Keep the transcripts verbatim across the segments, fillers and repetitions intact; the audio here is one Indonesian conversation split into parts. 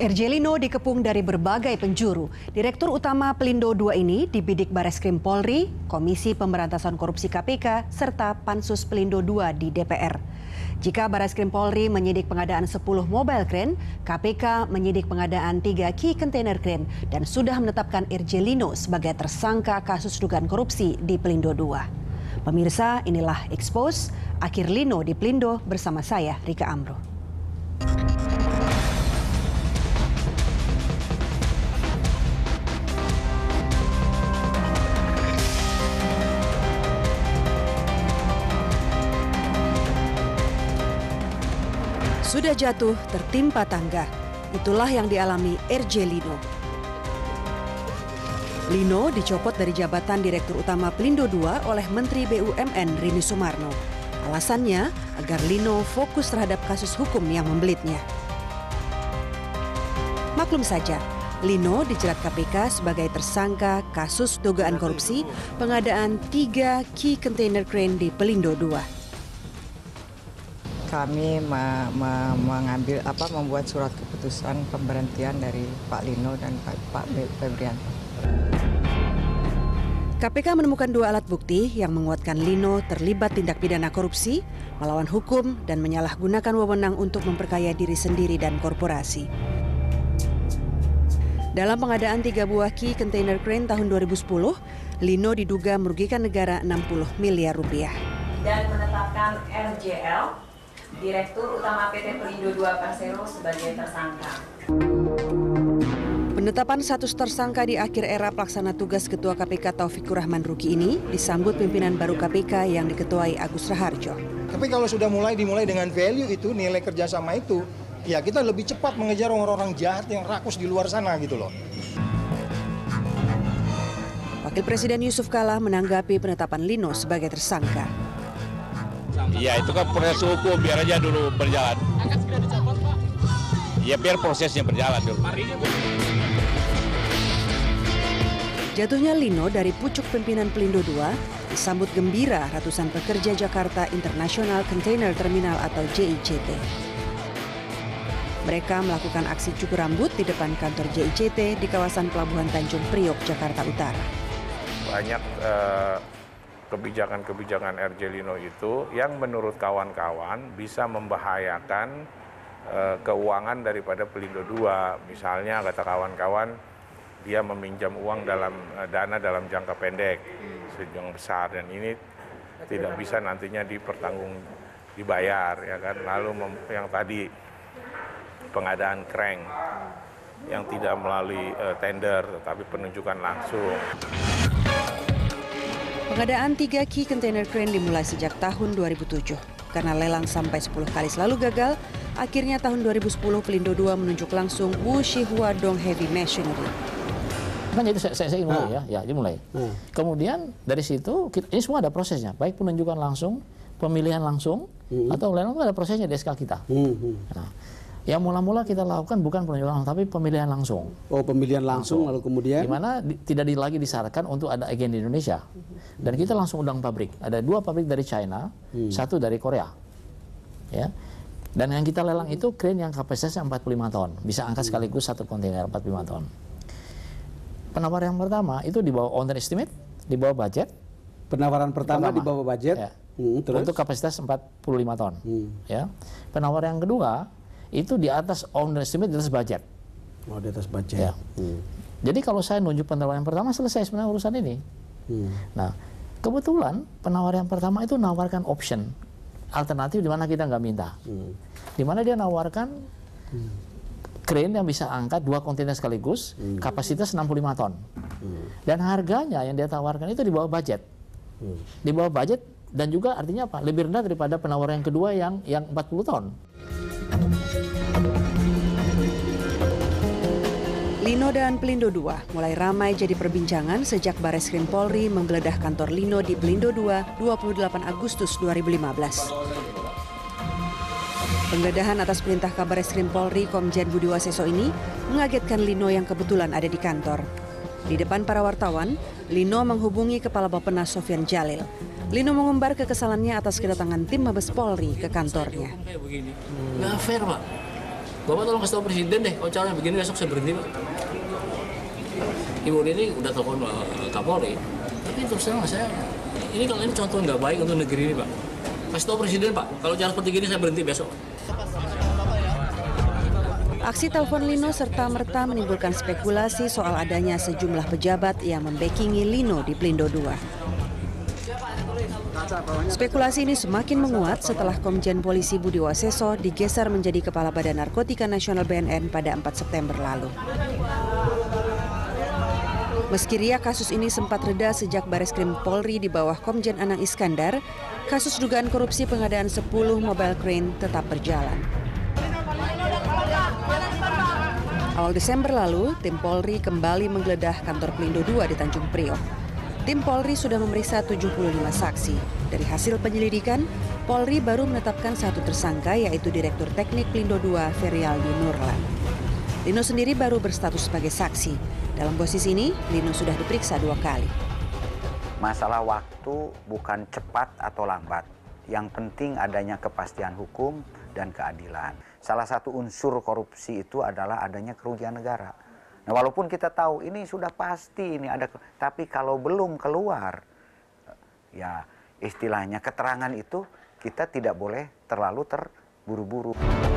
R J Lino dikepung dari berbagai penjuru. Direktur Utama Pelindo dua ini dibidik Bareskrim Polri, Komisi Pemberantasan Korupsi K P K, serta Pansus Pelindo dua di D P R. Jika Bareskrim Polri menyidik pengadaan sepuluh mobile crane, K P K menyidik pengadaan tiga key container crane dan sudah menetapkan R J Lino sebagai tersangka kasus dugaan korupsi di Pelindo dua. Pemirsa, inilah Expose, Akhir Lino di Pelindo bersama saya, Rika Amro. Sudah jatuh tertimpa tangga. Itulah yang dialami R J Lino. Lino dicopot dari jabatan Direktur Utama Pelindo dua oleh Menteri B U M N Rini Sumarno. Alasannya agar Lino fokus terhadap kasus hukum yang membelitnya. Maklum saja, Lino dijerat K P K sebagai tersangka kasus dugaan korupsi pengadaan tiga key container crane di Pelindo dua. Kami me, me, mengambil apa membuat surat keputusan pemberhentian dari Pak Lino dan Pak, Pak Febrianto. K P K menemukan dua alat bukti yang menguatkan Lino terlibat tindak pidana korupsi, melawan hukum, dan menyalahgunakan wewenang untuk memperkaya diri sendiri dan korporasi. Dalam pengadaan tiga buah key container crane tahun dua ribu sepuluh, Lino diduga merugikan negara enam puluh miliar rupiah. Dan menetapkan R J L, Direktur Utama P T Pelindo dua Persero sebagai tersangka. Penetapan status tersangka di akhir era pelaksana tugas Ketua K P K Taufikur Rahman Ruki ini disambut pimpinan baru K P K yang diketuai Agus Raharjo. Tapi kalau sudah mulai dimulai dengan value itu, nilai kerjasama itu, ya kita lebih cepat mengejar orang-orang jahat yang rakus di luar sana gitu loh. Wakil Presiden Yusuf Kala menanggapi penetapan Lino sebagai tersangka. Iya, itu kan proses hukum, biar aja dulu berjalan. Akan segera dicopot, Pak? Ya, biar prosesnya berjalan dulu. Jatuhnya Lino dari pucuk pimpinan Pelindo dua disambut gembira ratusan pekerja Jakarta International Container Terminal atau J I C T. Mereka melakukan aksi cukur rambut di depan kantor J I C T di kawasan Pelabuhan Tanjung Priok, Jakarta Utara. Banyak eh... kebijakan-kebijakan R J Lino itu yang menurut kawan-kawan bisa membahayakan uh, keuangan daripada Pelindo dua. Misalnya kata kawan-kawan, dia meminjam uang dalam uh, dana dalam jangka pendek sejumlah besar dan ini tidak bisa nantinya dipertanggung dibayar ya kan. Lalu yang tadi pengadaan crank yang tidak melalui uh, tender tetapi penunjukan langsung. Pengadaan tiga key container crane dimulai sejak tahun dua ribu tujuh. Karena lelang sampai sepuluh kali selalu gagal, akhirnya tahun dua ribu sepuluh Pelindo dua menunjuk langsung Wu Shihua Dong Heavy Machinery. Makanya itu saya, saya, saya ingin mulai ya, ya dimulai. Hmm. Kemudian dari situ, kita, ini semua ada prosesnya, baik penunjukan langsung, pemilihan langsung, hmm. atau lelang ada prosesnya di S K kita. Hmm. Nah, yang mula-mula kita lakukan bukan penunjukan langsung, tapi pemilihan langsung. Oh, pemilihan langsung, langsung. Lalu kemudian? Di mana di, tidak di, lagi disarankan untuk ada agen di Indonesia. Dan kita langsung undang pabrik. Ada dua pabrik dari China, hmm. satu dari Korea. Ya. Dan yang kita lelang itu crane yang kapasitasnya empat puluh lima ton. Bisa angkat sekaligus satu kontainer empat puluh lima ton. Penawaran yang pertama itu di bawah owner estimate, di bawah budget. Penawaran pertama, pertama. di bawah budget. Ya. Hmm, terus? Untuk kapasitas empat puluh lima ton. Hmm. Ya. Penawaran yang kedua, itu di atas owner estimate, di atas budget. Oh, di atas budget. Ya. Hmm. Jadi kalau saya nunjuk penawaran yang pertama, selesai sebenarnya urusan ini. Hmm. Nah, kebetulan penawaran yang pertama itu nawarkan option alternatif di mana kita nggak minta. Hmm. Di mana dia nawarkan hmm. crane yang bisa angkat dua kontainer sekaligus, hmm. kapasitas enam puluh lima ton. Hmm. Dan harganya yang dia tawarkan itu di bawah budget. Hmm. Di bawah budget dan juga artinya apa? Lebih rendah daripada penawaran yang kedua yang yang empat puluh ton. Lino dan Pelindo dua mulai ramai jadi perbincangan sejak Bareskrim Polri menggeledah kantor Lino di Pelindo dua dua puluh delapan Agustus dua ribu lima belas. Penggeledahan atas perintah Kabareskrim Polri Komjen Budi Waseso ini mengagetkan Lino yang kebetulan ada di kantor. Di depan para wartawan, Lino menghubungi Kepala Bappenas Sofyan Jalil. Lino mengumbar kekesalannya atas kedatangan tim Mabes Polri ke kantornya. Kayak begini, nggak fair, Pak. Bapak tolong kasih tahu presiden deh, kalau caranya begini besok saya berhenti, Pak. Ibu ini udah telepon uh, Kapolri, tapi terus terang saya, ini kalau ini contoh nggak baik untuk negeri ini, Pak. Kasih tahu presiden, Pak, kalau cara seperti ini saya berhenti besok. Aksi telepon Lino serta-merta menimbulkan spekulasi soal adanya sejumlah pejabat yang membackingi Lino di Pelindo dua. Spekulasi ini semakin menguat setelah Komjen Polisi Budi Waseso digeser menjadi Kepala Badan Narkotika Nasional B N N pada empat September lalu. Meski riak kasus ini sempat reda sejak Bareskrim Polri di bawah Komjen Anang Iskandar, kasus dugaan korupsi pengadaan sepuluh mobile crane tetap berjalan. Awal Desember lalu, tim Polri kembali menggeledah kantor Pelindo dua di Tanjung Priok. Tim Polri sudah memeriksa tujuh puluh lima saksi. Dari hasil penyelidikan, Polri baru menetapkan satu tersangka yaitu Direktur Teknik Pelindo dua Ferialdi Nurlan. Lino sendiri baru berstatus sebagai saksi. Dalam posisi ini, Lino sudah diperiksa dua kali. Masalah waktu bukan cepat atau lambat. Yang penting adanya kepastian hukum dan keadilan. Salah satu unsur korupsi itu adalah adanya kerugian negara. Nah, walaupun kita tahu ini sudah pasti ini ada, tapi kalau belum keluar, ya istilahnya keterangan itu kita tidak boleh terlalu terburu-buru.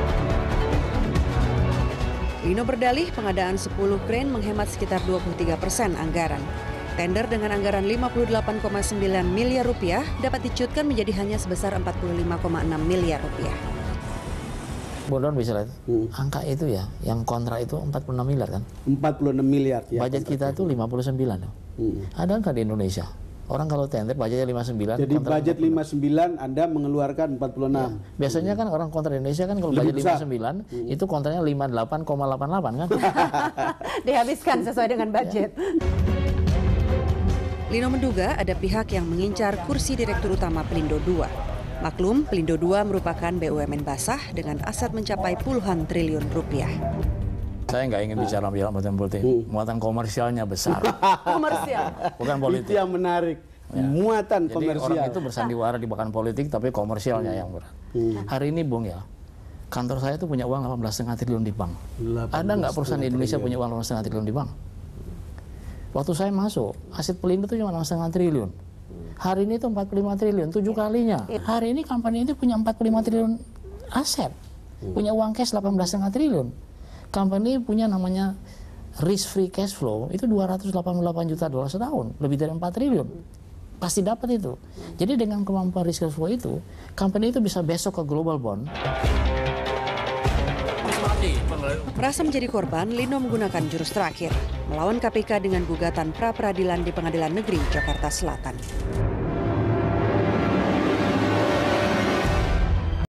Lino berdalih pengadaan sepuluh crane menghemat sekitar dua puluh tiga persen anggaran. Tender dengan anggaran lima puluh delapan koma sembilan miliar rupiah dapat dicutkan menjadi hanya sebesar empat puluh lima koma enam miliar rupiah. Bodoh bisa lihat, hmm. angka itu ya, yang kontrak itu empat puluh enam miliar kan? empat puluh enam miliar. Ya, budget kita itu lima puluh sembilan. Hmm. Ada nggak di Indonesia? Orang kalau tender budgetnya lima puluh sembilan. Jadi budget lima puluh sembilan, Anda mengeluarkan empat puluh enam. Ya. Biasanya kan orang kontrak Indonesia kan kalau budget lima puluh sembilan, hmm. itu kontraknya lima puluh delapan koma delapan delapan kan? Dihabiskan sesuai dengan budget. Lino menduga ada pihak yang mengincar kursi Direktur Utama Pelindo dua. Maklum, Pelindo dua merupakan B U M N basah dengan aset mencapai puluhan triliun rupiah. Saya nggak ingin bicara muatan politik, hmm. muatan komersialnya besar. Komersial? Bukan politik. Itu yang menarik, ya. Muatan Jadi komersial. Orang itu bersandiwara di bukan politik, tapi komersialnya hmm. yang berat. Hmm. Hari ini, Bung ya, kantor saya itu punya uang delapan belas koma lima triliun di bank. Ada nggak perusahaan di Indonesia punya uang delapan belas koma lima triliun di bank? Waktu saya masuk, aset Pelindo itu cuma enam koma lima triliun. Hari ini itu empat puluh lima triliun, tujuh kalinya. Hari ini company itu punya empat puluh lima triliun aset. Punya uang cash delapan belas koma lima triliun. Company punya namanya risk free cash flow, itu dua ratus delapan puluh delapan juta dolar setahun. Lebih dari empat triliun. Pasti dapat itu. Jadi dengan kemampuan risk cash flow itu, company itu bisa besok ke global bond. Merasa menjadi korban, Lino menggunakan jurus terakhir, melawan K P K dengan gugatan pra-peradilan di Pengadilan Negeri Jakarta Selatan.